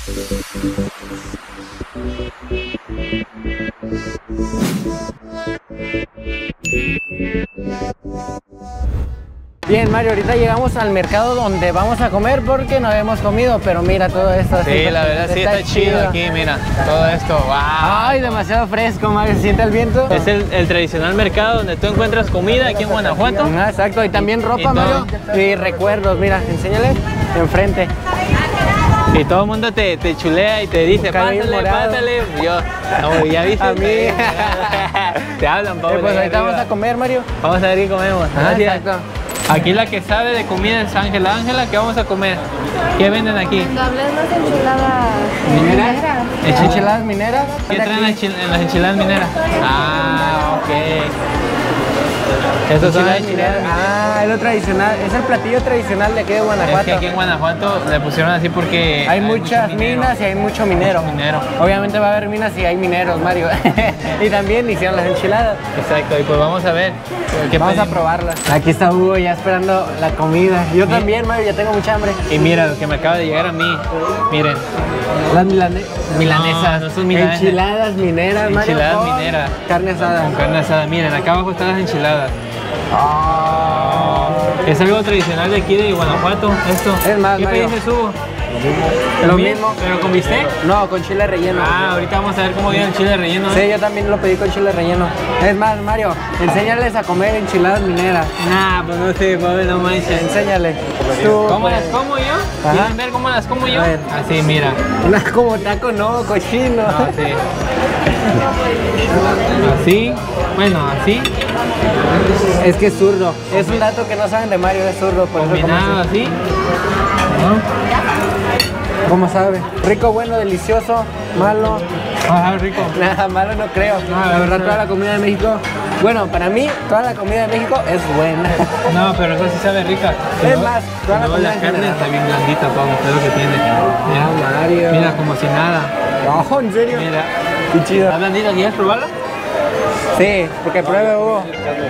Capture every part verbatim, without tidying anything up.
Bien, Mario, ahorita llegamos al mercado donde vamos a comer porque no habíamos comido, pero mira todo esto. Sí, la verdad sí está, está chido, chido aquí, mira, todo esto, wow. Ay, demasiado fresco, Mario, ¿se siente el viento? Es el, el tradicional mercado donde tú encuentras comida aquí en Guanajuato. Ah, exacto, y también ropa, y Mario, y recuerdos, mira, enséñale enfrente. Y todo el mundo te, te chulea y te dice, pásale, pásale. Yo, no, ya viste. A mí. Te hablan, Pablo. Eh, pues ahorita arriba. Vamos a comer, Mario. Vamos a ver qué comemos. Ah, exacto. Aquí la que sabe de comida es Ángela. Ángela, ¿qué vamos a comer? ¿Qué venden aquí? Dobles las enchiladas mineras. mineras. ¿Enchiladas mineras? ¿Qué traen en las enchiladas mineras? Ah, ok. Estos son las enchiladas. Ah, es lo tradicional, es el platillo tradicional de aquí de Guanajuato. Es que aquí en Guanajuato le pusieron así porque hay, hay muchas minas y hay mucho minero. mucho minero. Obviamente va a haber minas y hay mineros, Mario. Y también hicieron las enchiladas. Exacto, y pues vamos a ver. ¿Qué vamos pedimos? A probarlas. Aquí está Hugo ya esperando la comida. Yo sí. También, Mario, ya tengo mucha hambre. Y mira lo que me acaba de llegar a mí. Miren. Las milane milanesas. No, no son milanesas. Enchiladas mineras, Mario. Enchiladas mineras. Carne asada. Con carne asada. Miren, acá abajo están las enchiladas. Oh. Es algo tradicional de aquí de Guanajuato, esto. Es más, ¿qué Mario? pediste, Hugo? Lo mismo. ¿Pero con bistec? No, con chile relleno. Ah, ahorita vamos a ver cómo viene el chile relleno. Sí, ¿eh? Yo también lo pedí con chile relleno. Es más, Mario, enséñales a comer enchiladas mineras. Nah, pues no sé, Pablo, no manches. Enséñale. Tú, ¿cómo pues... las como yo? ¿Quieren ver cómo las como yo? Así, mira. Una como taco, no, cochino. No, sí. Así, bueno, así. Es que es zurdo. Es un dato que no saben de Mario, es zurdo. Por combinado eso así. ¿No? ¿Cómo sabe? Rico, bueno, delicioso, malo. Ah, rico. Nada, malo no creo. Ah, la verdad, toda la comida de México, bueno, para mí, toda la comida de México es buena. No, pero eso sí sabe rica. Es luego, más, toda la comida la carne está bien blandita, Pablo, es lo que tiene. Mira, ah, Mario. Mira, como si nada. No, ¿en serio? Mira. Qué chido. ¿Está blandita? ¿Quieres probarla? Sí, porque pruebe, Hugo.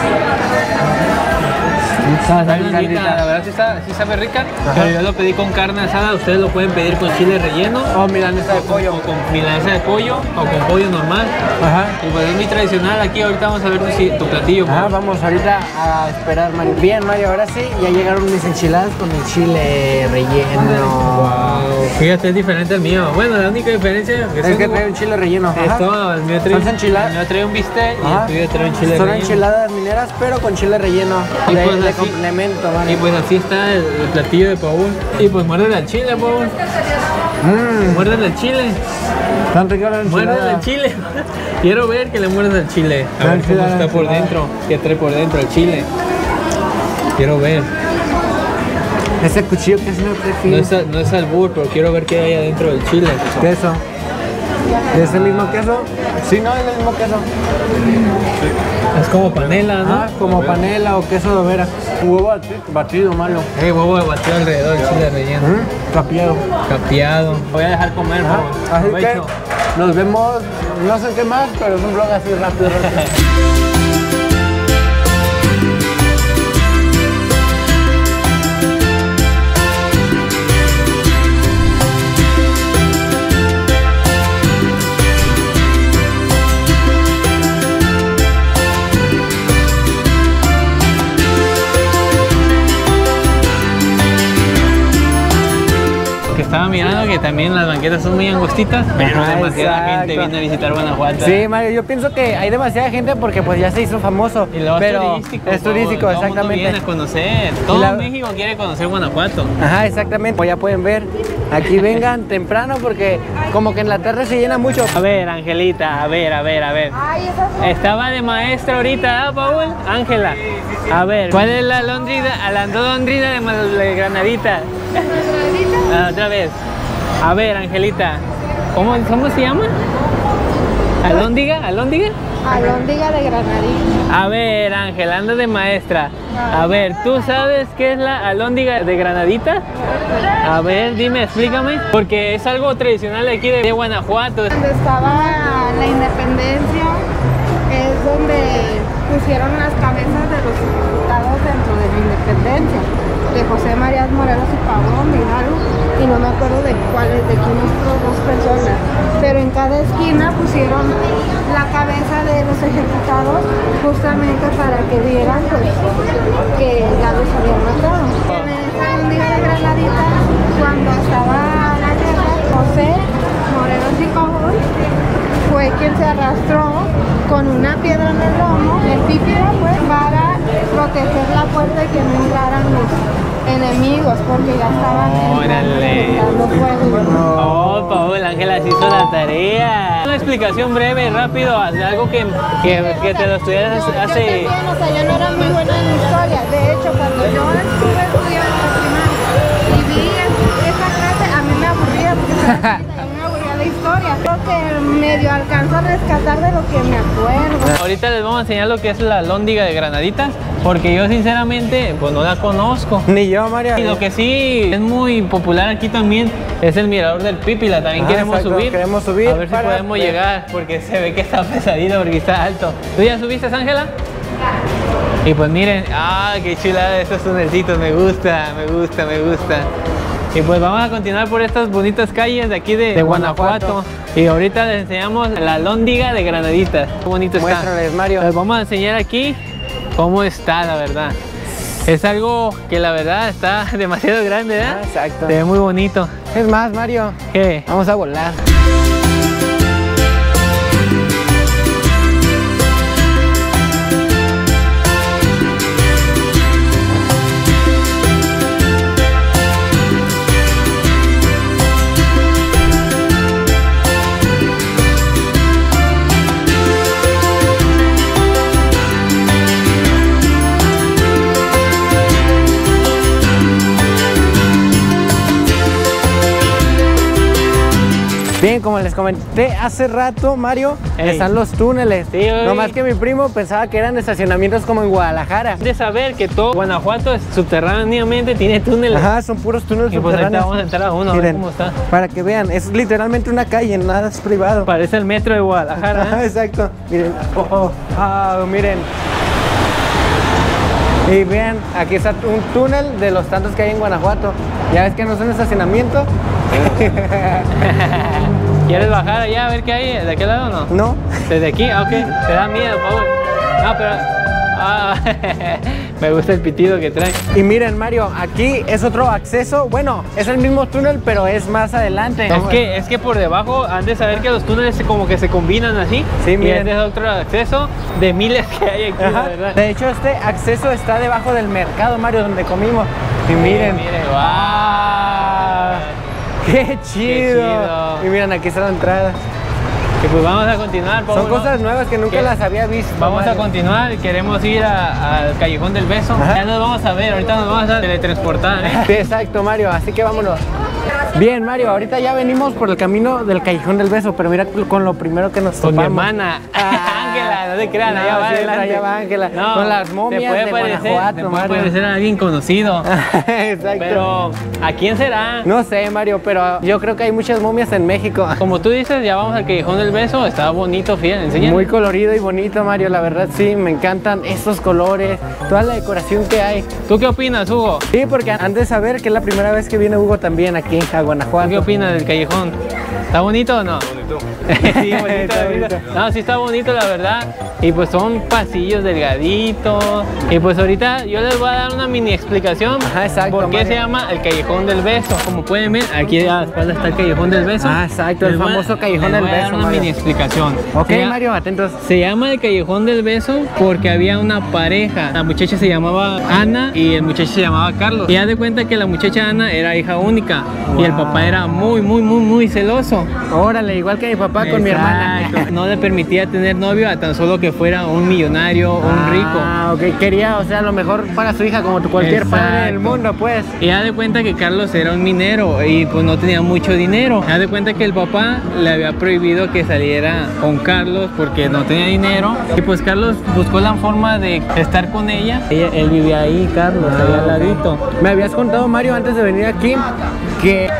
Está blandita, la verdad sí, está, sí sabe rica. Ajá. Pero yo lo pedí con carne asada, ustedes lo pueden pedir con chile relleno. O milanesa de pollo. O con milanesa de pollo, o con pollo normal. Ajá. Y pues es muy tradicional aquí, ahorita vamos a ver tu, tu platillo. Ah, vamos ahorita a esperar, Mario. Bien, Mario, ahora sí, ya llegaron mis enchiladas con el chile relleno. Wow. Fíjate, es diferente al mío. Bueno, la única diferencia es que, que trae un chile relleno. Esto, el mío trae, ¿Son enchiladas? El mío trae un bistec y el tuyo trae un chile Son relleno. Son enchiladas mineras, pero con chile relleno. Y de, pues de así, complemento, Mario. Y pues así está el, el platillo de Paul. Y pues muérdele al chile, Paul. Mm. Muérdele al chile. Tan rico la enchilada. Muérdele al chile. Quiero ver que le muerdas al chile. A ver cómo está por dentro. ¿Qué trae por dentro el chile? Quiero ver. Ese cuchillo que es no no es, no es albur, pero quiero ver qué hay adentro del chile. Queso. ¿Es el mismo queso? Sí, no, es el mismo queso. Es como panela, ¿no? Ah, como panela o queso de overa. Huevo batido, malo. Eh, huevo batido alrededor del chile relleno. ¿Mm? Capeado. Capeado. Voy a dejar comer, ah, por Así que nos vemos, no sé qué más, pero es un vlog así rápido, rápido. Estaba mirando que también las banquetas son muy angostitas, pero ah, demasiada exacto. gente viene a visitar Guanajuato. Sí, Mario, yo pienso que hay demasiada gente porque pues ya se hizo famoso. Y luego pero es turístico. Es turístico, todo, exactamente. Todo el mundo viene a conocer. Todo la... México quiere conocer Guanajuato. Ajá, exactamente. Como ya pueden ver, aquí vengan temprano porque como que en la tarde se llena mucho. A ver, Angelita, a ver, a ver, a ver. Ay, esa Estaba de maestra ahorita, ¿ah, Paul? Ángela. A ver, ¿cuál es la londrina, la londrina de, de Granadita? ¿Granadita? Ah, otra vez. A ver, Angelita, ¿cómo, cómo se llama? ¿Alóndiga? ¿Alóndiga? Alóndiga de Granadita. A ver, Ángel, anda de maestra. A ver, ¿tú sabes qué es la alóndiga de Granadita? A ver, dime, explícame. Porque es algo tradicional de aquí de Guanajuato. Donde estaba la independencia, es donde pusieron las cabezas de los diputados dentro de la independencia. De José María Morelos y Pablo Hidalgo, y no me acuerdo de cuáles, de quién otros dos cada esquina pusieron la cabeza de los ejecutados justamente para que vieran pues, que ya los habían matado. En esa alhóndiga de Granaditas, cuando estaba la guerra, José Morelos y Cobos fue quien se arrastró con una piedra en el lomo, el pípila, pues, para proteger la puerta y que no entraran los enemigos, porque ya estaban dando fuego. Oh, Paola, Ángela se hizo la tarea. Una explicación breve, rápido, de algo que, que, que te lo estudiaras Yo, hace... yo también, o sea, yo no era muy buena en historia. De hecho, cuando yo estuve estudiando la primaria y vi esa clase, a mí me aburría, porque estaba chiquita, y a mí me aburría la historia. Creo que medio alcanzo a rescatar de lo que me acuerdo. Ahorita les vamos a enseñar lo que es la alhóndiga de Granaditas, porque yo sinceramente pues no la conozco. Ni yo, Mario. Y lo que sí es muy popular aquí también es el mirador del Pípila. También Ah, queremos exacto, subir. queremos subir A ver si para podemos ver. llegar, porque se ve que está pesadito, porque está alto. ¿Tú ya subiste, Ángela? Y pues miren, ah, qué chulada esos tunelcitos, me gusta, me gusta, me gusta. Y pues vamos a continuar por estas bonitas calles de aquí de, de Guanajuato. Guanajuato. Y ahorita les enseñamos la alhóndiga de Granaditas. Qué bonito está. Muéstrales, Mario. Les vamos a enseñar aquí cómo está, la verdad. Es algo que la verdad está demasiado grande, ¿verdad? Ah, exacto. Se ve muy bonito. Es más, Mario, ¿Qué? vamos a volar. Bien, como les comenté hace rato, Mario, Ey. están los túneles. Sí, oye. No más que mi primo pensaba que eran estacionamientos como en Guadalajara. De saber que todo Guanajuato es- subterráneamente tiene túneles. Ajá, son puros túneles Y pues ahorita subterráneos. vamos a entrar a uno, a ver Miren, cómo está. para que vean, es literalmente una calle, nada es privado. Parece el metro de Guadalajara, Ajá, ¿eh? exacto. Miren, oh, oh, ah, miren. Y vean, aquí está un túnel de los tantos que hay en Guanajuato. Ya ves que no es un estacionamiento. ¿Quieres bajar allá a ver qué hay? ¿De aquel lado o no? No. ¿Desde aquí? Ah, ok. Te da miedo, Paul. No, pero... Ah, me gusta el pitido que trae. Y miren, Mario, aquí es otro acceso. Bueno, es el mismo túnel, pero es más adelante. Es que, es que por debajo han de saber que los túneles se- como que se combinan así. Sí, y miren. este es otro acceso de miles que hay aquí, la Ajá. verdad. De hecho, este acceso está debajo del mercado, Mario, donde comimos. Y miren, Miren, wow. qué chido. chido. Y miren, aquí está la entrada. Y pues vamos a continuar, Paul. Son cosas nuevas que nunca ¿Qué? las había visto. Vamos a Mario. continuar, queremos ir a- al Callejón del Beso. Ajá. Ya nos vamos a ver, ahorita nos vamos a teletransportar, ¿eh? Sí, exacto, Mario, así que vámonos. Bien, Mario, ahorita ya venimos por el camino del Callejón del Beso, pero mira con lo primero que nos Con mi topamos. hermana, Ah. Ángela, no te creas, No, allá va sí, adelante. allá va Ángela, No, con las momias te puede de parecer, Guanajuato, te puede Mario. parecer a alguien conocido, Exacto. pero ¿a quién será? No sé, Mario, pero yo creo que hay muchas momias en México. Como tú dices, ya vamos al Callejón del Beso, está bonito, fíjate, enséñale. Muy colorido y bonito, Mario, la verdad sí, me encantan estos colores, toda la decoración que hay. ¿Tú qué opinas, Hugo? Sí, porque han de saber que es la primera vez que viene Hugo también aquí a ¿Tú Guanajuato. qué opinas del callejón? ¿Está bonito o no? Bonito. sí, bonito, Está bonito. bonito. No, sí está bonito, la verdad. Y pues son pasillos delgaditos. Y pues ahorita yo les voy a dar una mini explicación. Ajá, exacto, ¿Por qué Mario. se llama el Callejón del Beso? Como pueden ver, aquí a la espalda está el Callejón del Beso. Ah, exacto, el Les voy a- famoso Callejón les del voy a dar Beso, una Mario. mini explicación. Ok, Se llama- Mario, atentos. Se llama el Callejón del Beso porque había una pareja. La muchacha se llamaba Ana y el muchacho se llamaba Carlos. Y haz de cuenta que la muchacha Ana era hija única y el Wow. papá era muy, muy, muy, muy celoso. Órale, igual que mi papá con mi hermana. Exacto. No le permitía tener novio a tan solo que fuera un millonario, un rico. Ah, ok, quería, o sea, lo mejor para su hija, como cualquier padre del Exacto. mundo, pues. Y haz de cuenta que Carlos era un minero y pues no tenía mucho dinero. Haz de cuenta que el papá le había prohibido que saliera con Carlos porque no tenía dinero. Y pues Carlos buscó la forma de estar con ella. Ella- él vivía ahí, Carlos, ahí al ladito. Me habías contado, Mario, antes de venir aquí, que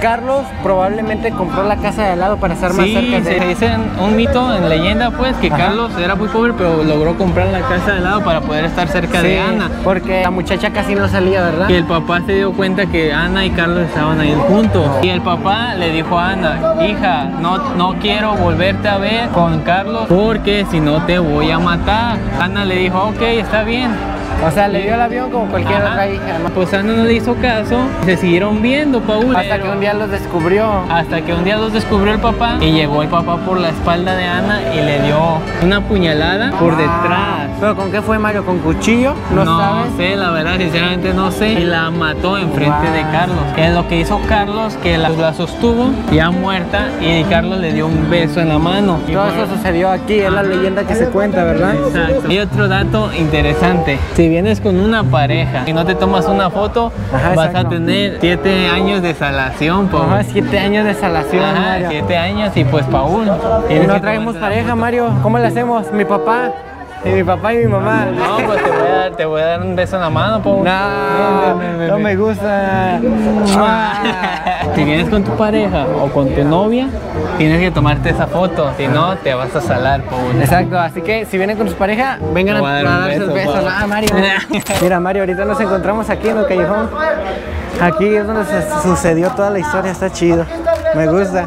Carlos probablemente compró la casa de al lado para estar más Sí, cerca de se él. dice un mito en leyenda pues que Ajá. Carlos era muy pobre pero logró comprar la casa de al lado para poder estar cerca Sí, de Ana. porque la muchacha casi no salía, ¿verdad? Que el papá se dio cuenta que Ana y Carlos estaban ahí juntos. Y el papá le dijo a Ana, hija, no, no quiero volverte a ver con Carlos porque si no te voy a matar. Ana le dijo, ok, está bien. O sea, le dio el avión como cualquier Ajá. otra hija. Pues Ana no le hizo caso, se siguieron viendo, Paul. Hasta pero- que un día los descubrió. Hasta que un día los descubrió el papá y llegó el papá por la espalda de Ana y le dio una puñalada por detrás. ¿Pero con qué fue, Mario? ¿Con cuchillo? No, No sabes. sé, la verdad, sinceramente no sé. Y la mató enfrente Wow. de Carlos. Que es lo que hizo Carlos, que la, la sostuvo ya muerta y Carlos le dio un beso en la mano. Y Todo por- eso sucedió aquí, es la leyenda que se cuenta, ¿verdad? Exacto. Y otro dato interesante, si vienes con una pareja y no te tomas una foto, Ajá, vas exacto. a tener siete años de salación, Paul. Ajá, siete años de salación, Ajá, Mario. siete años y pues Paul. Y tienes no que traemos tomarte la pareja, foto. Mario. ¿Cómo le hacemos? Mi papá. Y mi papá y mi mamá. No, pues te voy a dar, te voy a dar un beso en la mano, Paul. No, Ven, ven, ven, no ven. me gusta. Ah. Si vienes con tu pareja o con tu novia, tienes que tomarte esa foto, si no te vas a salar, Paul. Exacto, así que si vienen con su pareja, vengan a, Te voy a dar a un darse el beso, beso. Pau. Ah, Mario. Mira, Mario, ahorita nos encontramos aquí en el callejón. Aquí es donde se sucedió toda la historia, está chido. Me gusta.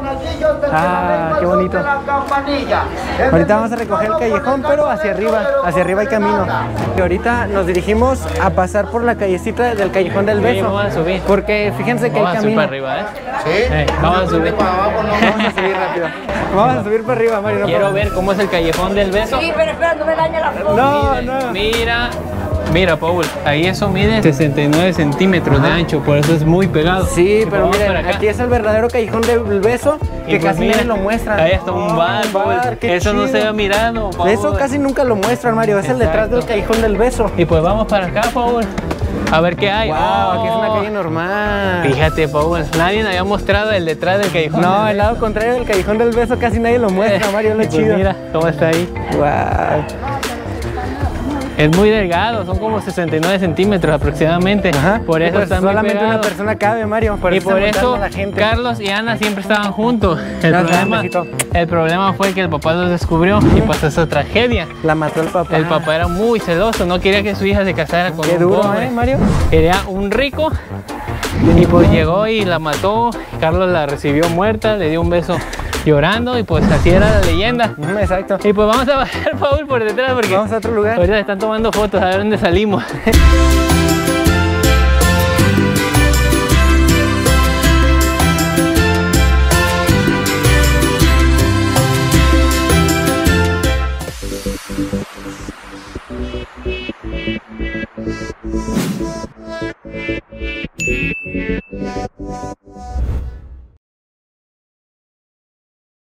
Ah, qué bonito. Ahorita vamos a recoger el callejón, pero hacia arriba, hacia arriba hay camino. Y ahorita nos dirigimos a pasar por la callecita del callejón del Sí, beso. vamos a subir. Porque fíjense que Vamos hay a subir camino. para arriba, ¿eh? Sí. vamos a subir. Vamos a subir rápido. Vamos a subir para arriba, Mario. No Quiero puedo. ver cómo es el callejón del beso. Sí, pero espera, no me dañe la foto. No, Mire, no. Mira, mira, Paul, ahí eso mide sesenta y nueve centímetros de ancho, por eso es muy pegado. Sí, Y pero vamos miren, para acá. aquí es el verdadero callejón del beso Y que pues casi mira, nadie lo muestra. Ahí está un bar, Un Paul. bar, qué Eso no chido. se ha mirado, Paul. Eso casi nunca lo muestran, Mario. Es el detrás Exacto. del callejón del beso. Y pues vamos para acá, Paul. A ver qué hay. Wow, aquí es una calle normal. Fíjate, Paul, nadie me había mostrado el detrás del callejón. No, del el lado contrario del callejón del beso casi nadie lo muestra, Mario. Es lo Y pues chido. mira cómo está ahí. Wow. Es muy delgado, son como sesenta y nueve centímetros aproximadamente. Ajá. Por Y eso pues está muy solamente pegado. una persona cabe, Mario. Por Y eso por está eso montando la gente. Carlos y Ana siempre estaban juntos. El No, problema, besito. el problema fue que el papá los descubrió y pasó esa tragedia. La mató el papá. El papá era muy celoso, no quería que su hija se casara con Qué un duro, pobre. ¿eh, Mario? Era un rico y pues llegó y la mató. Carlos la recibió muerta, le dio un beso llorando y pues así era la leyenda. Ujú, exacto. Y pues vamos a bajar, Paul, por detrás porque Vamos a otro lugar. ahorita están tomando fotos a ver dónde salimos.